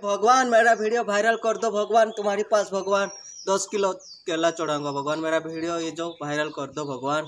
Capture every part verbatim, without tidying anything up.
भगवान मेरा video viral कर दो भगवान, तुम्हारे पास भगवान दस किलो केला चढ़ाऊंगा भगवान, मेरा वीडियो ये जो वायरल कर दो भगवान।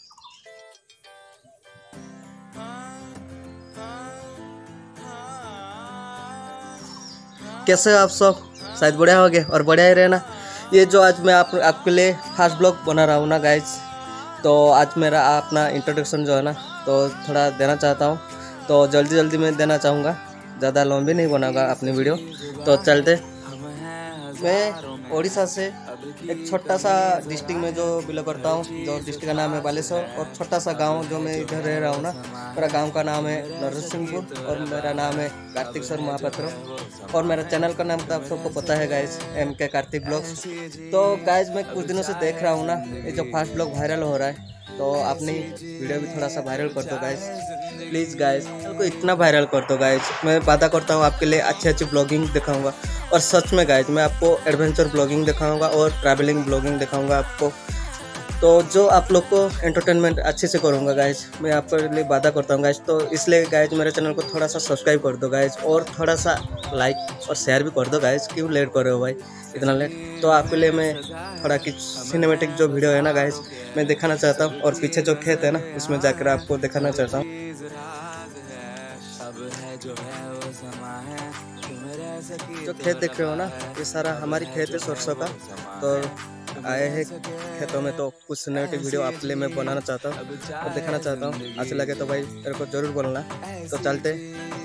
कैसे हो आप सब? शायद बढ़िया हो गए और बढ़िया ही रहना। ये जो आज मैं आप आपके लिए फास्ट ब्लॉग बना रहा हूँ ना गाइज, तो आज मेरा अपना इंट्रोडक्शन जो है ना तो थोड़ा देना चाहता हूँ, तो जल्दी जल्दी मैं देना चाहूँगा, ज़्यादा लंबी नहीं बनाऊँगा अपनी वीडियो। तो चलते, मैं उड़ीसा से एक छोटा सा डिस्ट्रिक्ट में जो बिलोंग करता हूँ, जो डिस्ट्रिक्ट का नाम है बालेश्वर, और छोटा सा गांव जो मैं इधर रह रहा हूँ ना, मेरा गांव का नाम है नरसिंहपुर और मेरा नाम है कार्तिक सर महापात्र, और मेरा चैनल का नाम तो आप सबको पता है गाइज, एम के कार्तिक ब्लॉग्स। तो गाइज मैं कुछ दिनों से देख रहा हूँ ना ये जो फास्ट ब्लॉग वायरल हो रहा है, तो आपने वीडियो भी थोड़ा सा वायरल कर दो गाइज, प्लीज़ गाइज, को इतना वायरल कर दो गाइज। मैं वादा करता हूँ आपके लिए अच्छी अच्छी ब्लॉगिंग दिखाऊंगा, और सच में गाइज मैं आपको एडवेंचर ब्लॉगिंग दिखाऊंगा और ट्रैवलिंग ब्लॉगिंग दिखाऊंगा आपको, तो जो आप लोग को एंटरटेनमेंट अच्छे से करूँगा गाइज, मैं आपके लिए वादा करता हूँ गाइज। तो इसलिए गाइज मेरे चैनल को थोड़ा सा सब्सक्राइब कर दो गाइज, और थोड़ा सा लाइक और शेयर भी कर दो गाइज। क्यों लेट कर रहे हो भाई इतना लेट? तो आपके लिए मैं थोड़ा कुछ सिनेमेटिक जो वीडियो है ना गाइज मैं दिखाना चाहता हूँ, और पीछे जो खेत है ना उसमें जाकर आपको दिखाना चाहता हूँ। जो खेत देख रहे हो ना ये सारा हमारी खेत है सरसों का, तो आए हैं खेतों में, तो कुछ सिनेमेटिक वीडियो आपके लिए मैं बनाना चाहता हूँ और दिखाना चाहता हूँ। अच्छा लगे तो भाई मेरे को जरूर बोलना। तो चलते,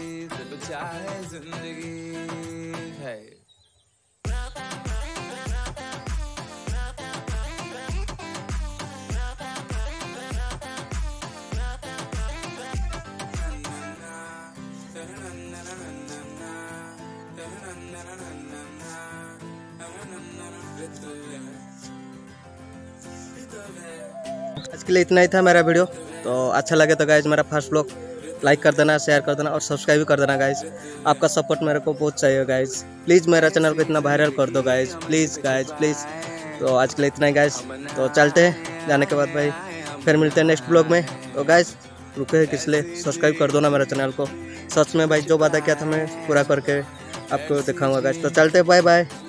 आज के लिए इतना ही था मेरा वीडियो। तो अच्छा लगे तो गाइज मेरा फर्स्ट ब्लॉग लाइक कर देना, शेयर कर देना और सब्सक्राइब भी कर देना गाइज। आपका सपोर्ट मेरे को बहुत चाहिए गाइज, प्लीज़ मेरा चैनल को इतना वायरल कर दो गाइज, प्लीज़ गाइज प्लीज़। तो आज के लिए इतना ही गाइज, तो चलते हैं, जाने के बाद भाई फिर मिलते हैं नेक्स्ट ब्लॉग में। तो गाइज रुके किस लिए, सब्सक्राइब कर दो ना मेरा चैनल को। सच में भाई जो वादा किया था मैं पूरा करके आपको दिखाऊंगा गाइज। तो चलते, बाय बाय।